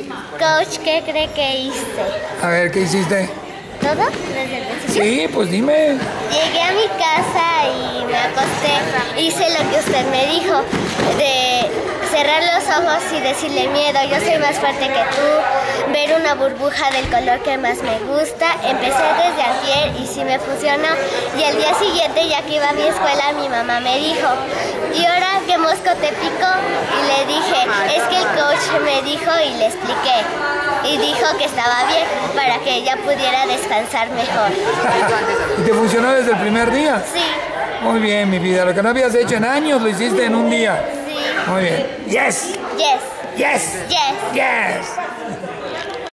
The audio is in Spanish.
Coach, ¿qué cree que hice? A ver, ¿qué hiciste? ¿Todo? ¿Desde el principio? Sí, pues dime. Llegué a mi casa y me acosté. Hice lo que usted me dijo, de cerrar los ojos y decirle miedo, yo soy más fuerte que tú, ver una burbuja del color que más me gusta. Empecé desde antier y sí me funcionó. Y el día siguiente, ya que iba a mi escuela, mi mamá me dijo, ¿y ahora qué mosco te picó? Y le dije, es que el coach me dijo y le expliqué. Y dijo que estaba bien para que ella pudiera descansar mejor. ¿Y te funcionó desde el primer día? Sí, Muy bien, mi vida. Lo que no habías hecho en años, lo hiciste en un día. sí. Muy bien. Yes. Yes, Yes. yes. Yes.